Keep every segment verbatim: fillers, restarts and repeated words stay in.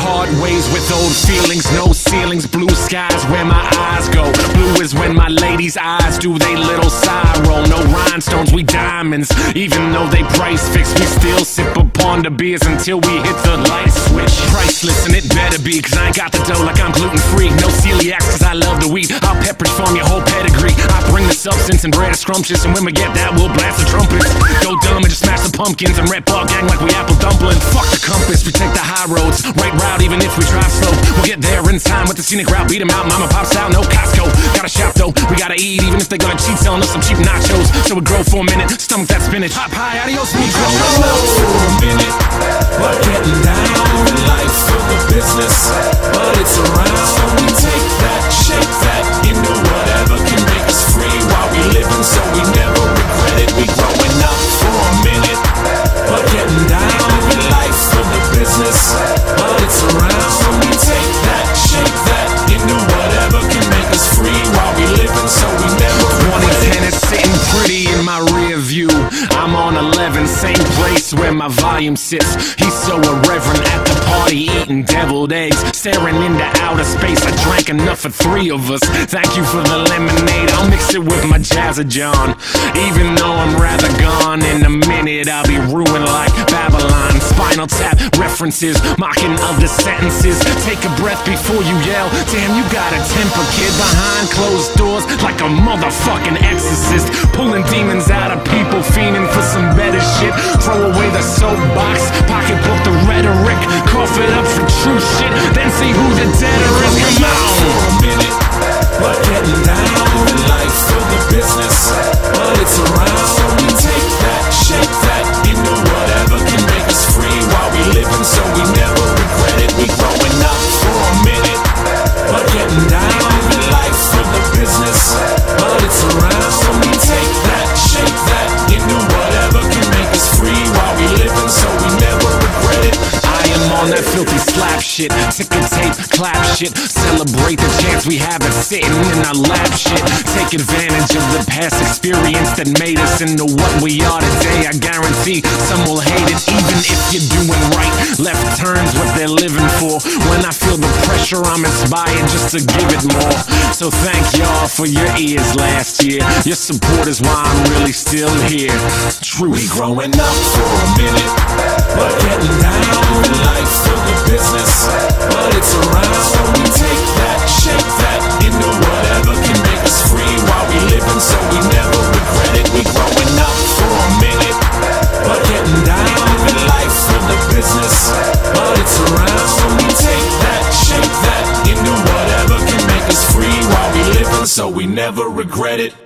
hard ways with old feelings. No ceilings, blue skies where my eyes go. Blue is when my lady's eyes do they little side roll. No rhinestones, we diamonds. Even though they price fixed, we still sip upon the beers until we hit the light switch. Priceless, and it better be, cause I ain't got the dough like I'm gluten free. No celiacs, cause I love the wheat. I'll pepperidge farm your whole pedigree. I bring the substance and bread is scrumptious, and when we get that, we'll blast the trumpets. Go dumb and just smash the pumpkins and red ball gang like we apple dumpling. Fuck the compass, we take the high roads. Right route, even if we drive slow. We'll get there in time with the scenic route. Beat 'em out, mama pops out, no Costco. Gotta shop though, we gotta eat, even if they're gonna cheat, selling us some cheap nachos. So we grow for a minute, stomach that spinach. Hot pie, adios, me growing up for a minute, but getting down in life for the business. But it's around, so we take that, shake that into whatever can make us free while we living, so we never regret it. We growing up for a minute, but getting down in life for the business. But it's around, so we take that, shake that into whatever can make us free while we living, so we never twenty ten is sitting pretty in my rear view. I'm on eleven, same place where my volume sits. He's so irreverent at the party, eating deviled eggs, staring into outer space. I drank enough for three of us. Thank you for the lemonade, I'll mix it with my Jazza John. Even though I'm rather gone, in a minute I'll be ruined like Babylon. Spinal Tap references, mocking other sentences. Take a breath before you yell. Damn, you got a temper, kid. Behind closed doors like a motherfucking exorcist, pulling demons out of people, fiending for some better shit. Throw away the soapbox, pocketbook the rhetoric, cough it up for true shit, then see who the debtor is. Come on. For a minute, but getting down in life for the business. But it's around, so we take that, shake that into whatever can make us free while we living, so we never regret it. We growing up for a minute, but getting down in life for the business. But it's around, so we take that, shake that into whatever can make us free while we living, so we never regret it. I am on that filthy slap shit, ticker tape, clap shit. Celebrate the chance we have at sitting in our lap shit. Take advantage of the past experience that made us into what we are today. I guarantee some will hate it, even if you're doing right. Left turns what they're living for. When I feel the pressure, I'm inspired just to give it more. So thank y'all for your ears last year. Your support is why I'm really still here. Truth. We growing up for a minute, but getting down in life for the business. But it's around, so we take that, shake that into whatever can make us free while we living, so we never regret it. We growing up for a minute, but getting down in life for the business. But it's around, so we take that, shake that into whatever can make us free while we living, so we never regret it.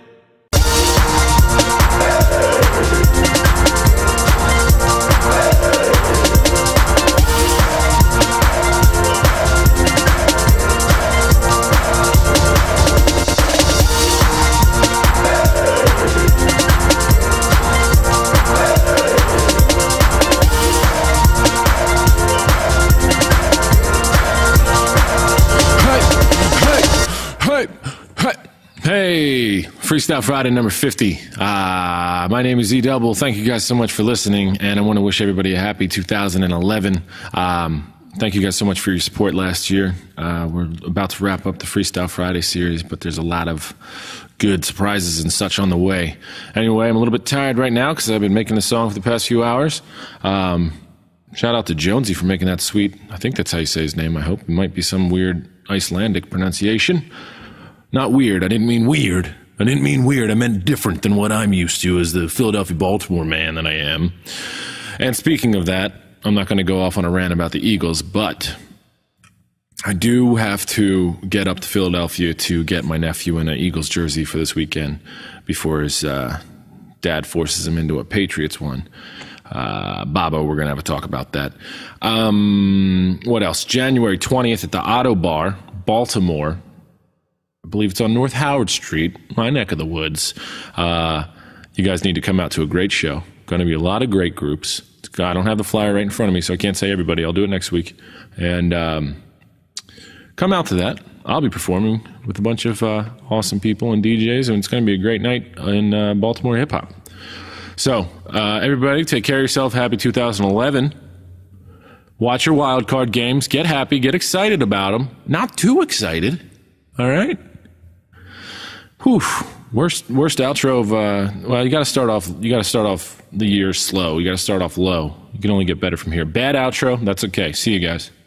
Hey, Freestyle Friday number fifty. Uh, my name is E Double. Thank you guys so much for listening, and I want to wish everybody a happy two thousand eleven. Um, thank you guys so much for your support last year. Uh, we're about to wrap up the Freestyle Friday series, but there's a lot of good surprises and such on the way. Anyway, I'm a little bit tired right now because I've been making this song for the past few hours. Um, shout out to Jonesy for making that sweet, I think that's how you say his name, I hope. It might be some weird Icelandic pronunciation. Not weird. I didn't mean weird. I didn't mean weird. I meant different than what I'm used to as the Philadelphia Baltimore man that I am. And speaking of that, I'm not going to go off on a rant about the Eagles, but I do have to get up to Philadelphia to get my nephew in an Eagles jersey for this weekend before his uh, dad forces him into a Patriots one. Uh, Bobo, we're going to have a talk about that. Um, what else? January twentieth at the Auto Bar, Baltimore. I believe it's on North Howard Street, my neck of the woods. Uh, you guys need to come out to a great show. Going to be a lot of great groups. I don't have the flyer right in front of me, so I can't say everybody. I'll do it next week. And um, come out to that. I'll be performing with a bunch of uh, awesome people and D Js, and it's going to be a great night in uh, Baltimore hip-hop. So, uh, everybody, take care of yourself. Happy two thousand eleven. Watch your wild card games. Get happy. Get excited about them. Not too excited. All right? Whew. Worst worst outro of uh, well, you got to start off. You got to start off the year slow. You got to start off low. You can only get better from here. Bad outro. That's okay. See you guys.